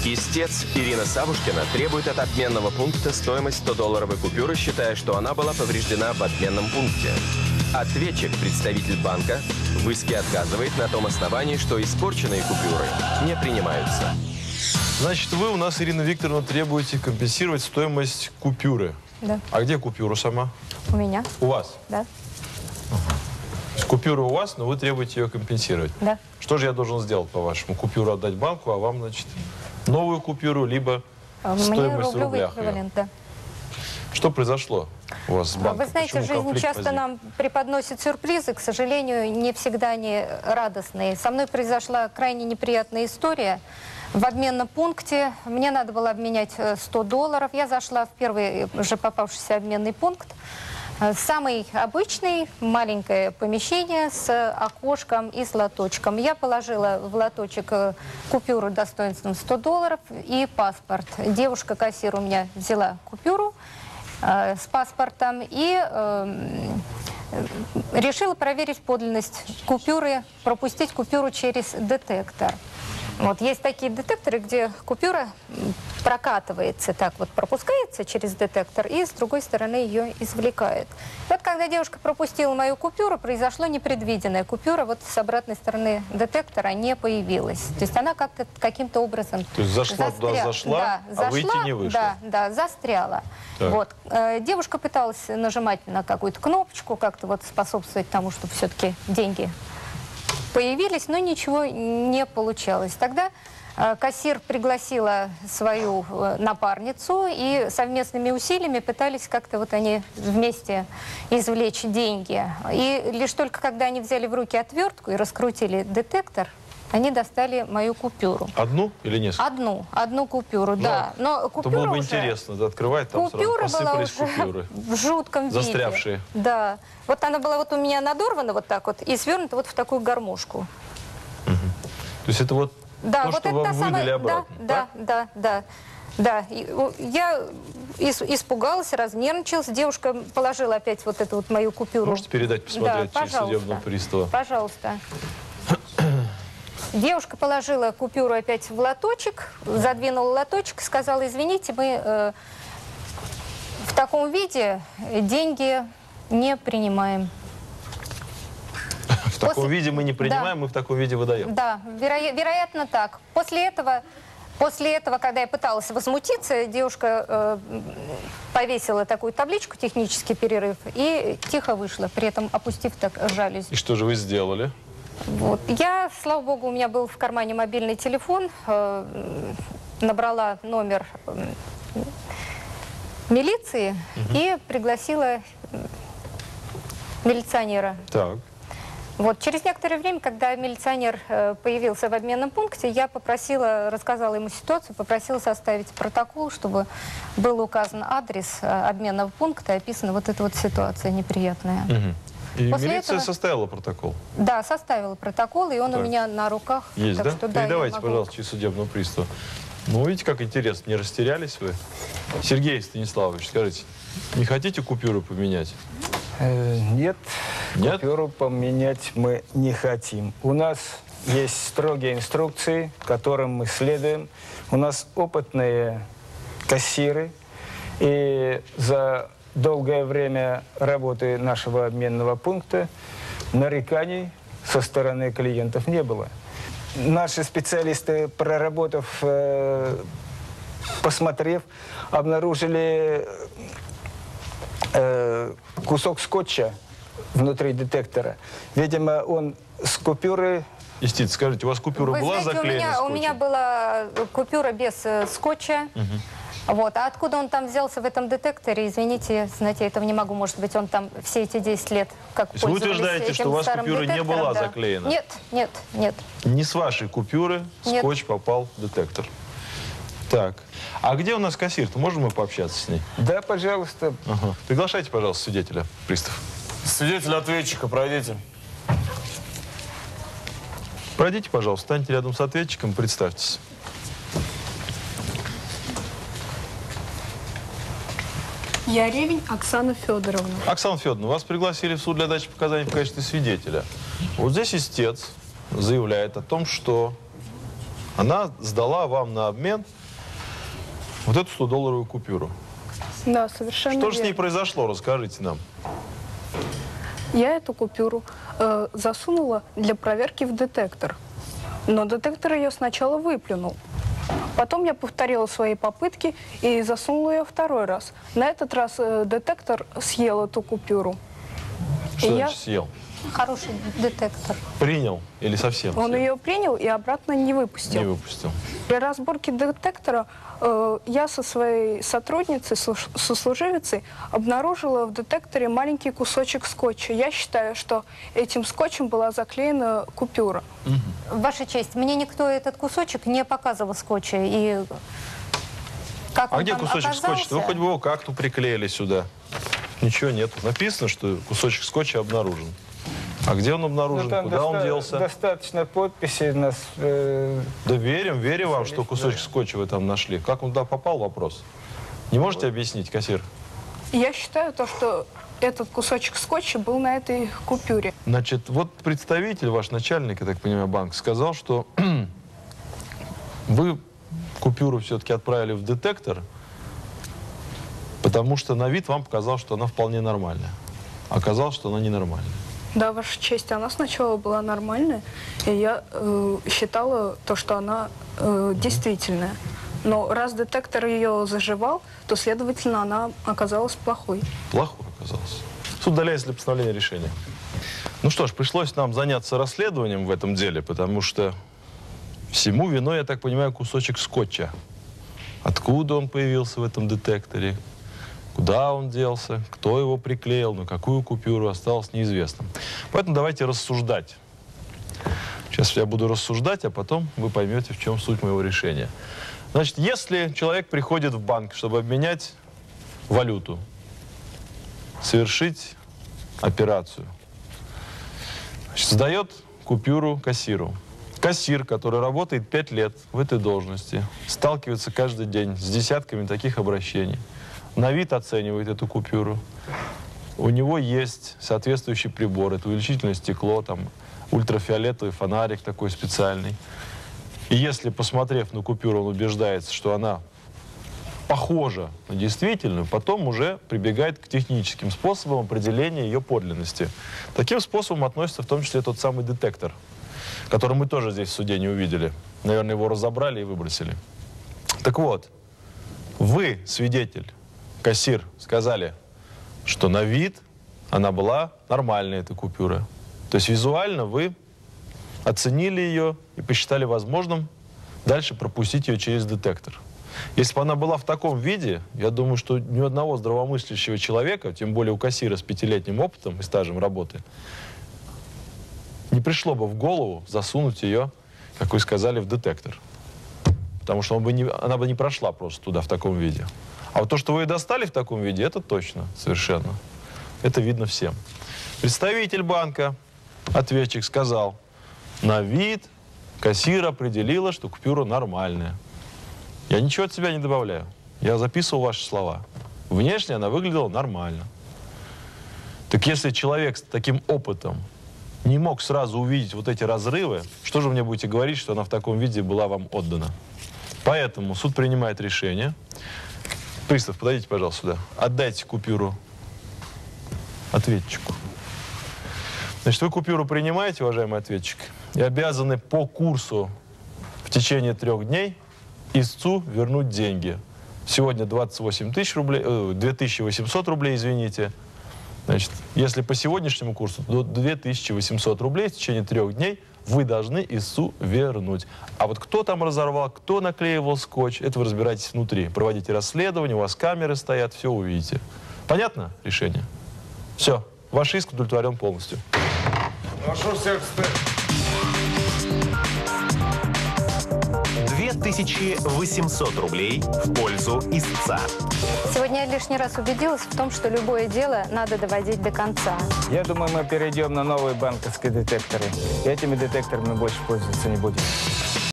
Истец Ирина Савушкина требует от обменного пункта стоимость 100-долларовой купюры, считая, что она была повреждена в обменном пункте. Ответчик, представитель банка, в иске отказывает на том основании, что испорченные купюры не принимаются. Значит, вы у нас, Ирина Викторовна, требуете компенсировать стоимость купюры. Да. А где купюра сама? У меня. У вас? Да. То есть купюра у вас, но вы требуете ее компенсировать? Да. Что же я должен сделать, по-вашему? Купюру отдать банку, а вам, значит, новую купюру, либо стоимость в рублях? Да. Что произошло у вас с банком? Вы знаете, Почему жизнь часто возник? нам преподносит сюрпризы, к сожалению, не всегда они радостные. Со мной произошла крайне неприятная история. В обменном пункте мне надо было обменять 100 долларов. Я зашла в первый же попавшийся обменный пункт. Самый обычный, маленькое помещение с окошком и с лоточком. Я положила в лоточек купюру достоинством 100 долларов и паспорт. Девушка-кассир у меня взяла купюру с паспортом и решила проверить подлинность купюры, пропустить купюру через детектор. Вот есть такие детекторы, где купюра прокатывается, так вот пропускается через детектор и с другой стороны ее извлекает. И вот когда девушка пропустила мою купюру, произошло непредвиденное. Купюра вот с обратной стороны детектора не появилась. То есть она как-то каким-то образом То есть зашла туда, зашла, да, а выйти не вышла. Да, застряла. Так. Вот. Девушка пыталась нажимать на какую-то кнопочку, как-то вот способствовать тому, чтобы все-таки деньги появились, но ничего не получалось. Тогда кассир пригласила свою напарницу, и совместными усилиями пытались как-то вот они вместе извлечь деньги. И лишь только когда они взяли в руки отвертку и раскрутили детектор, они достали мою купюру. Одну или несколько? Одну купюру, да. Но купюра это было бы уже... интересно, открывать там Купюра сразу была посыпались уже купюры. в жутком виде. Застрявшие. Да. Вот она была вот у меня надорвана вот так вот и свернута вот в такую гармошку. То есть это вот да, то, вот что это вам выдали обратно, да. Да, я испугалась, разнервничалась. Девушка положила опять вот эту вот мою купюру. Можете передать, посмотреть да, через судебного пристава? Пожалуйста. Девушка положила купюру опять в лоточек, задвинула лоточек, сказала: извините, мы в таком виде деньги не принимаем. В таком виде мы не принимаем, мы в таком виде выдаем. Да, вероятно так. После этого, когда я пыталась возмутиться, девушка повесила такую табличку «Технический перерыв» и тихо вышла, при этом опустив так жалюзи. И что же вы сделали? Вот. Я, слава богу, у меня был в кармане мобильный телефон, набрала номер милиции и пригласила милиционера. Так. Вот. Через некоторое время, когда милиционер появился в обменном пункте, я рассказала ему ситуацию, попросила составить протокол, чтобы был указан адрес обменного пункта и описана вот эта вот ситуация неприятная. И После милиция этого... составила протокол? Да, составила протокол, и он у меня на руках. Есть, так да? Что, да, передавайте, могу... пожалуйста, через судебного пристава. Ну, видите, как интересно, не растерялись вы? Сергей Станиславович, скажите, не хотите купюру поменять? Нет, Нет? купюру поменять мы не хотим. У нас есть строгие инструкции, которым мы следуем. У нас опытные кассиры, и за долгое время работы нашего обменного пункта нареканий со стороны клиентов не было. Наши специалисты, проработав, посмотрев, обнаружили кусок скотча внутри детектора. Видимо, он с купюры... Истица, скажите, у вас купюра Вы была знаете, заклеена скотчем? у меня была купюра без скотча. Вот. А откуда он там взялся в этом детекторе, извините, знаете, я этого не могу. Может быть, он там все эти 10 лет как То есть вы утверждаете, что у вас купюра не была заклеена? Нет. Не с вашей купюры скотч попал в детектор. Так. А где у нас кассир-то? Можем мы пообщаться с ней? Да, пожалуйста. Ага. Приглашайте, пожалуйста, свидетеля, пристав. Свидетель-ответчика, пройдите. Пройдите, пожалуйста, станьте рядом с ответчиком, представьтесь. Я Ревень Оксана Федоровна. Оксана Федоровна, вас пригласили в суд для дачи показаний в качестве свидетеля. Вот здесь истец заявляет о том, что Она сдала вам на обмен вот эту 100-долларовую купюру. Да, совершенно Что же с ней верно. произошло? Расскажите нам. Я эту купюру засунула для проверки в детектор. Но детектор ее сначала выплюнул. Потом я повторила свои попытки и засунула ее второй раз. На этот раз детектор съел эту купюру. Что И значит съел? Хороший детектор. Принял или совсем Он съел? ее принял и обратно не выпустил. Не выпустил. При разборке детектора я со своей сотрудницей, сослуживицей, обнаружила в детекторе маленький кусочек скотча. Я считаю, что этим скотчем была заклеена купюра. Ваша честь, мне никто этот кусочек не показывал скотча. И как А он где там кусочек оказался? скотча? Вы хоть бы его как-то приклеили сюда. Ничего нет. Написано, что кусочек скотча обнаружен. А где он обнаружен? Ну, там Куда он делся? достаточно подписи нас. Да верим вам, что кусочек скотча вы там нашли. Как он туда попал, вопрос. Не можете объяснить, кассир? Я считаю, то, что этот кусочек скотча был на этой купюре. Значит, вот представитель, ваш начальник, я так понимаю, банка, сказал, что вы купюру все-таки отправили в детектор, потому что на вид вам показалось, что она вполне нормальная. Оказалось, что она ненормальная. Да, Ваша честь, она сначала была нормальная, и я считала то, что она действительная. Но раз детектор ее заживал, то, следовательно, она оказалась плохой. Плохой оказалось. Суд удаляется для постановления решения. Ну что ж, пришлось нам заняться расследованием в этом деле, потому что всему виной, я так понимаю, кусочек скотча. Откуда он появился в этом детекторе, куда он делся, кто его приклеил, на какую купюру, осталось неизвестным. Поэтому давайте рассуждать. Сейчас я буду рассуждать, а потом вы поймете, в чем суть моего решения. Значит, если человек приходит в банк, чтобы обменять валюту, совершить операцию, значит, сдает купюру кассиру. Кассир, который работает 5 лет в этой должности, сталкивается каждый день с десятками таких обращений. На вид оценивает эту купюру. У него есть соответствующий прибор. Это увеличительное стекло, там, ультрафиолетовый фонарик такой специальный. И если, посмотрев на купюру, он убеждается, что она похожа на действительную, потом уже прибегает к техническим способам определения ее подлинности. Таким способом относится в том числе тот самый детектор, который мы тоже здесь в суде не увидели. Наверное, его разобрали и выбросили. Так вот, вы, свидетель, кассир, сказали, что на вид она была нормальная, эта купюра. То есть визуально вы оценили ее и посчитали возможным дальше пропустить ее через детектор. Если бы она была в таком виде, я думаю, что ни у одного здравомыслящего человека, тем более у кассира с 5-летним опытом и стажем работы, не пришло бы в голову засунуть ее, как вы сказали, в детектор. Потому что она бы не прошла просто туда в таком виде. А вот то, что вы ее достали в таком виде, это точно, совершенно. Это видно всем. Представитель банка, ответчик, сказал, на вид кассир определила, что купюра нормальная. Я ничего от себя не добавляю. Я записывал ваши слова. Внешне она выглядела нормально. Так если человек с таким опытом не мог сразу увидеть вот эти разрывы, что же вы мне будете говорить, что она в таком виде была вам отдана? Поэтому суд принимает решение. Пристав, подойдите, пожалуйста, сюда. Отдайте купюру ответчику. Значит, вы купюру принимаете, уважаемый ответчик, и обязаны по курсу в течение 3 дней истцу вернуть деньги. Сегодня 28 тысяч рублей, 2800 рублей, извините. Значит, если по сегодняшнему курсу, до 2800 рублей в течение 3 дней вы должны истцу вернуть. А вот кто там разорвал, кто наклеивал скотч, это вы разбирайтесь внутри. Проводите расследование, у вас камеры стоят, все увидите. Понятно решение? Все, ваш иск удовлетворен полностью. Прошу всех встать. 2800 рублей в пользу истца. Сегодня я лишний раз убедилась в том, что любое дело надо доводить до конца. Я думаю, мы перейдем на новые банковские детекторы. И этими детекторами больше пользоваться не будем.